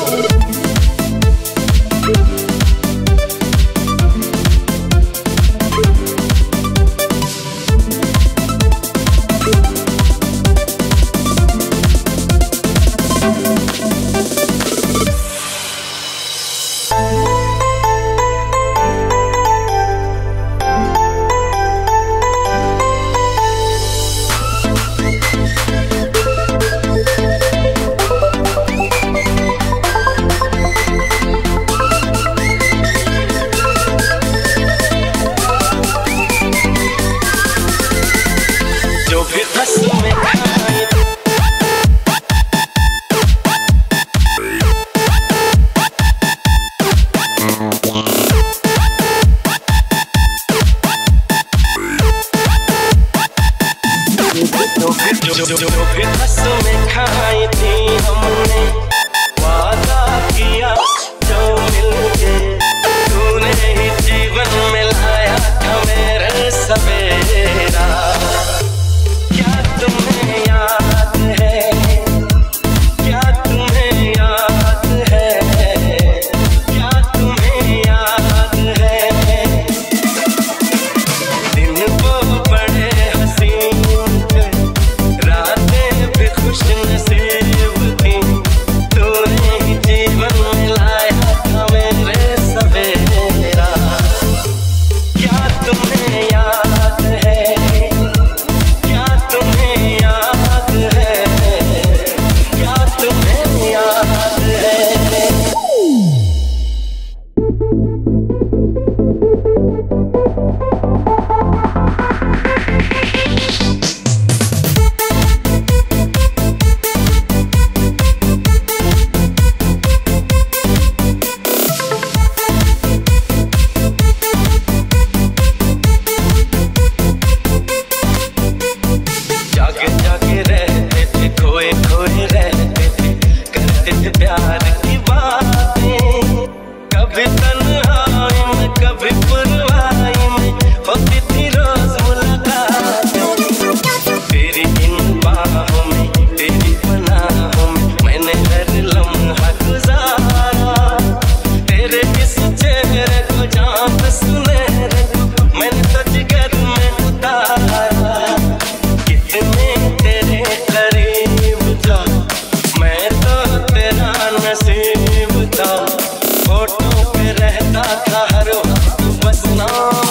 जो भी कसमें खाई थी हमने, वादा किया जो मिलके, तूने ही जीवन में लाया था मेरे सवेरा। क्या तुम्हें याद है, क्या तुम्हें याद है, क्या तुम्हें याद है, दिन वो बड़े हसीन थे, रातें भी खुश नसीब थी, तूने ही जीवन में लाया था मेरे सवेरा। क्या तुम्हें याद है, क्या तुम्हें याद है, क्या तुम्हें याद है। जागे जागे रहते थे, खोए खोए रहते थे, करते थे प्यार की बातें। कभी तन्हाई में कभी पुरवाई में होती थी रोज मुलाकातें। तेरी इन बाहों में, तेरी पनाहों में मैंने हर लम्हा गुजारा। तेरे इस चेहरे को, जान सुनहरे को मैंने तो जिगर में उतारा। कितने तेरे करीब था, मैं तो तेरा नसीब था। फोटो पे रहता था हर वक्त बस नाम